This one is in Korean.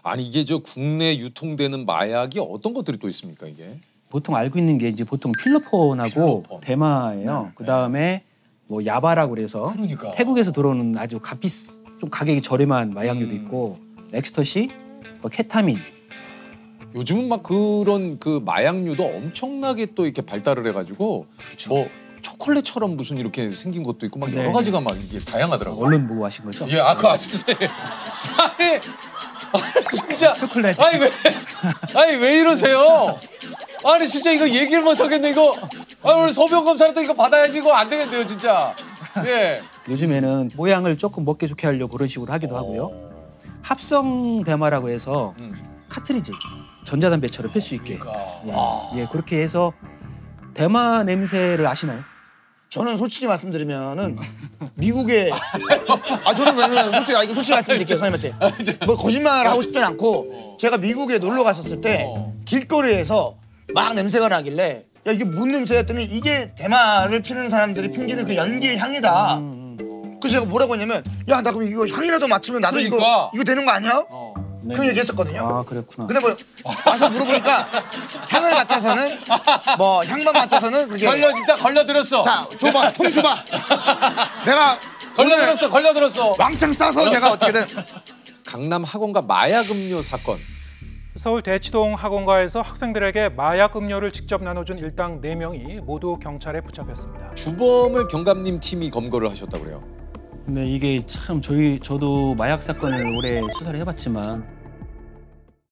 아니 이게 저 국내 유통되는 마약이 어떤 것들이 또 있습니까 이게? 보통 알고 있는 게 이제 보통 필로폰하고 필로폰. 대마예요. 그다음에 뭐 야바라고 그래서 그러니까. 태국에서 들어오는 아주 좀 가격이 저렴한 마약류도 있고 엑스터시, 뭐 케타민. 요즘은 막 그런 그 마약류도 엄청나게 또 이렇게 발달을 해가지고 그렇죠. 뭐 초콜릿처럼 무슨 이렇게 생긴 것도 있고 막 여러 네. 가지가 막 이게 다양하더라고요. 언론 보고 하신 거죠? 예, 아까 아세요? 아니 진짜 초콜릿. 아니 왜 이러세요? 아니 진짜 이거 얘기를 못 하겠네 이거. 오늘 소변 검사라도 이거 받아야지 이거 안 되겠네요 진짜. 예. 요즘에는 모양을 조금 먹기 좋게 하려고 그런 식으로 하기도 하고요. 합성 대마라고 해서 카트리지 전자담배처럼 필 수 있게. 예, 그렇게 해서 대마 냄새를 아시나요? 저는 솔직히 말씀드리면은 미국에 저는 왜냐면 솔직히 말씀드릴게요 선생님한테 뭐 거짓말을 하고 싶진 않고 제가 미국에 놀러 갔었을 때 길거리에서 막 냄새가 나길래 야 이게 뭔 냄새야 했더니 이게 대마를 피는 사람들이 풍기는 그 연기의 향이다. 그래서 제가 뭐라고 했냐면 야 나 그럼 이거 향이라도 맡으면 나도 그러니까. 이거 되는 거 아니야? 네. 그 얘기했었거든요. 아, 그랬구나. 근데 뭐 와서 물어보니까 향을 맡아서는 뭐 향만 맡아서는 그게 일단 걸려들었어. 자 줘봐 통 줘봐. 내가 걸려들었어. 왕창 싸서 제가 어떻게든 강남 학원가 마약 음료 사건. 서울 대치동 학원가에서 학생들에게 마약 음료를 직접 나눠준 일당 4명이 모두 경찰에 붙잡혔습니다. 주범을 경감님 팀이 검거를 하셨다고 그래요. 근데 이게 참 저도 마약 사건을 오래 수사를 해봤지만